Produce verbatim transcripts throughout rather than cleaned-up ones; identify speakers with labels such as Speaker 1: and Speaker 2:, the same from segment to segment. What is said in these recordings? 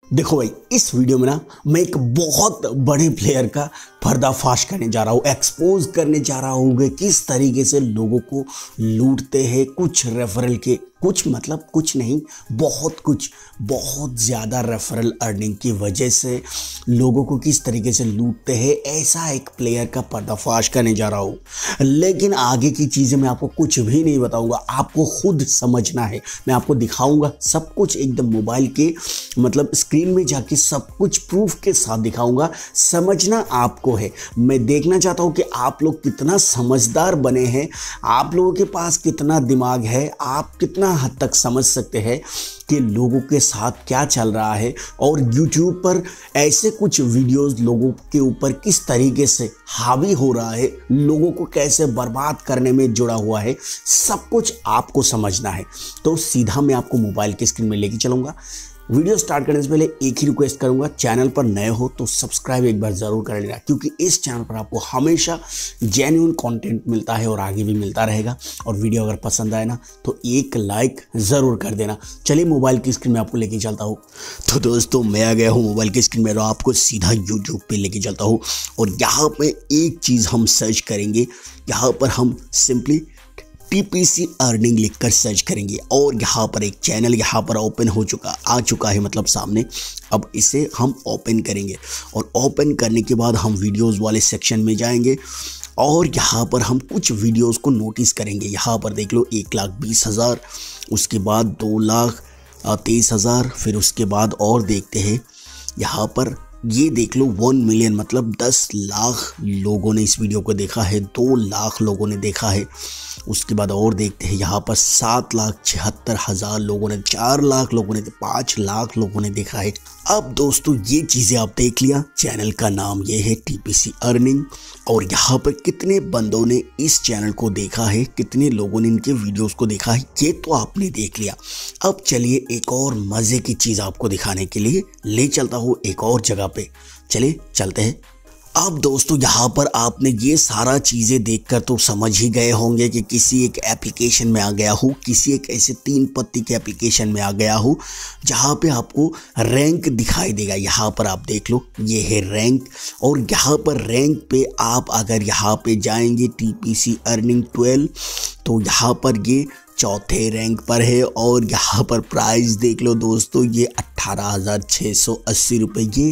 Speaker 1: देखो भाई, इस वीडियो में ना मैं एक बहुत बड़े प्लेयर का पर्दाफाश करने जा रहा हूँ, एक्सपोज करने जा रहा हूँ कि किस तरीके से लोगों को लूटते हैं कुछ रेफरल के, कुछ मतलब कुछ नहीं, बहुत कुछ, बहुत ज़्यादा रेफरल अर्निंग की वजह से लोगों को किस तरीके से लूटते हैं, ऐसा एक प्लेयर का पर्दाफाश करने जा रहा हूँ। लेकिन आगे की चीज़ें मैं आपको कुछ भी नहीं बताऊँगा, आपको खुद समझना है। मैं आपको दिखाऊँगा सब कुछ एकदम मोबाइल के मतलब स्क्रीन में जाके सब कुछ प्रूफ के साथ दिखाऊँगा, समझना आपको है। मैं देखना चाहता हूँ कि आप लोग कितना समझदार बने हैं, आप लोगों के पास कितना दिमाग है, आप कितना हद तक समझ सकते हैं कि लोगों के साथ क्या चल रहा है और YouTube पर ऐसे कुछ वीडियोस लोगों के ऊपर किस तरीके से हावी हो रहा है, लोगों को कैसे बर्बाद करने में जुड़ा हुआ है, सब कुछ आपको समझना है। तो सीधा मैं आपको मोबाइल की स्क्रीन में लेके चलूँगा। वीडियो स्टार्ट करने से पहले एक ही रिक्वेस्ट करूंगा, चैनल पर नए हो तो सब्सक्राइब एक बार ज़रूर कर लेना, क्योंकि इस चैनल पर आपको हमेशा जेन्युइन कंटेंट मिलता है और आगे भी मिलता रहेगा। और वीडियो अगर पसंद आए ना तो एक लाइक ज़रूर कर देना। चलिए मोबाइल की स्क्रीन में आपको लेके चलता हूँ। तो दोस्तों मैं आ गया हूँ मोबाइल की स्क्रीन में, तो आपको सीधा यूट्यूब पर लेके चलता हूँ और यहाँ पर एक चीज़ हम सर्च करेंगे। यहाँ पर हम सिंपली टीपीसी अर्निंग लिखकर सर्च करेंगे और यहाँ पर एक चैनल यहाँ पर ओपन हो चुका आ चुका है मतलब सामने। अब इसे हम ओपन करेंगे और ओपन करने के बाद हम वीडियोस वाले सेक्शन में जाएंगे और यहाँ पर हम कुछ वीडियोस को नोटिस करेंगे। यहाँ पर देख लो एक लाख बीस हज़ार, उसके बाद दो लाख तेईस हज़ार, फिर उसके बाद और देखते हैं यहाँ पर ये देख लो वन मिलियन मतलब दस लाख लोगों ने इस वीडियो को देखा है, दो लाख लोगों ने देखा है। उसके बाद और देखते हैं यहाँ पर सात लाख छिहत्तर हज़ार लोगों ने, चार लाख लोगों ने, पाँच लाख लोगों ने देखा है। अब दोस्तों ये चीज़ें आप देख लिया, चैनल का नाम ये है टीपीसी अर्निंग और यहाँ पर कितने बंदों ने इस चैनल को देखा है, कितने लोगों ने इनके वीडियोस को देखा है, ये तो आपने देख लिया। अब चलिए एक और मज़े की चीज़ आपको दिखाने के लिए ले चलता हूँ एक और जगह पे, चलिए चलते हैं। अब दोस्तों यहाँ पर आपने ये सारा चीज़ें देखकर तो समझ ही गए होंगे कि किसी एक एप्लीकेशन में आ गया हूँ, किसी एक ऐसे तीन पत्ती के एप्लीकेशन में आ गया हूँ जहाँ पे आपको रैंक दिखाई देगा। यहाँ पर आप देख लो ये है रैंक और यहाँ पर रैंक पे आप अगर यहाँ पे जाएंगे टीपीसी अर्निंग ट्वेल्व तो यहाँ पर ये चौथे रैंक पर है और यहाँ पर प्राइस देख लो दोस्तों, ये अट्ठारह हज़ार छः सौ अस्सी रुपये। ये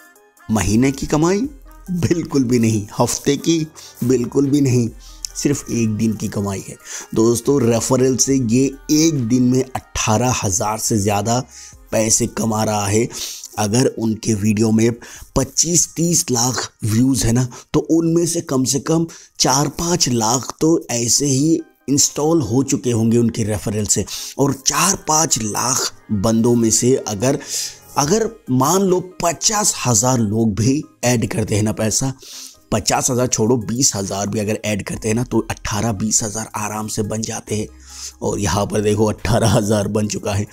Speaker 1: महीने की कमाई बिल्कुल भी नहीं, हफ्ते की बिल्कुल भी नहीं, सिर्फ एक दिन की कमाई है दोस्तों। रेफरल से ये एक दिन में अट्ठारह हज़ार से ज़्यादा पैसे कमा रहा है। अगर उनके वीडियो में पच्चीस तीस लाख व्यूज़ है ना तो उनमें से कम से कम चार पाँच लाख तो ऐसे ही इंस्टॉल हो चुके होंगे उनके रेफरल से। और चार पाँच लाख बंदों में से अगर अगर मान लो पचास हज़ार लोग भी ऐड करते हैं ना पैसा, पचास हज़ार छोड़ो बीस हज़ार भी अगर ऐड करते हैं ना तो अट्ठारह बीस हज़ार आराम से बन जाते हैं। और यहाँ पर देखो अट्ठारह हज़ार बन चुका है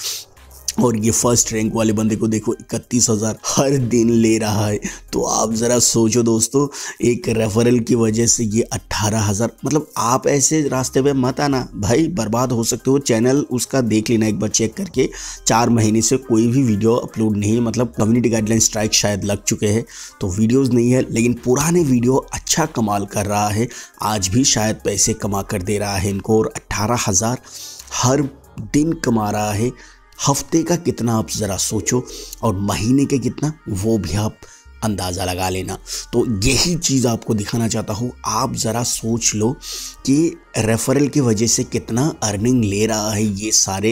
Speaker 1: और ये फर्स्ट रैंक वाले बंदे को देखो इकतीस हज़ार हर दिन ले रहा है। तो आप ज़रा सोचो दोस्तों, एक रेफरल की वजह से ये अट्ठारह हज़ार, मतलब आप ऐसे रास्ते पे मत आना भाई, बर्बाद हो सकते हो। चैनल उसका देख लेना एक बार चेक करके, चार महीने से कोई भी वीडियो अपलोड नहीं है, मतलब कम्युनिटी गाइडलाइन स्ट्राइक शायद लग चुके हैं तो वीडियोज़ नहीं है, लेकिन पुराने वीडियो अच्छा कमाल कर रहा है, आज भी शायद पैसे कमा कर दे रहा है इनको। और अट्ठारह हज़ार हर दिन कमा रहा है, हफ्ते का कितना आप ज़रा सोचो और महीने के कितना वो भी आप अंदाज़ा लगा लेना। तो यही चीज़ आपको दिखाना चाहता हूँ, आप ज़रा सोच लो कि रेफरल की वजह से कितना अर्निंग ले रहा है ये सारे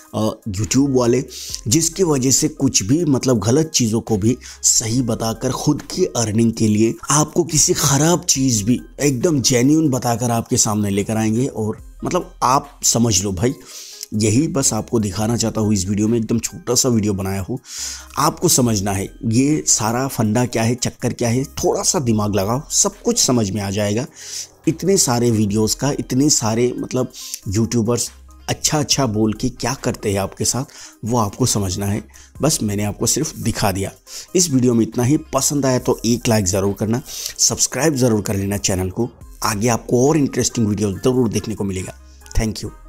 Speaker 1: यूट्यूब वाले, जिसकी वजह से कुछ भी मतलब गलत चीज़ों को भी सही बताकर खुद की अर्निंग के लिए आपको किसी ख़राब चीज़ भी एकदम जेन्युइन बताकर आपके सामने लेकर आएंगे। और मतलब आप समझ लो भाई, यही बस आपको दिखाना चाहता हूँ इस वीडियो में, एकदम छोटा सा वीडियो बनाया हूँ। आपको समझना है ये सारा फंडा क्या है, चक्कर क्या है, थोड़ा सा दिमाग लगाओ सब कुछ समझ में आ जाएगा। इतने सारे वीडियोस का, इतने सारे मतलब यूट्यूबर्स अच्छा अच्छा बोल के क्या करते हैं आपके साथ, वो आपको समझना है। बस मैंने आपको सिर्फ दिखा दिया। इस वीडियो में इतना ही। पसंद आया तो एक लाइक ज़रूर करना, सब्सक्राइब ज़रूर कर लेना चैनल को। आगे आपको और इंटरेस्टिंग वीडियो ज़रूर देखने को मिलेगा। Thank you.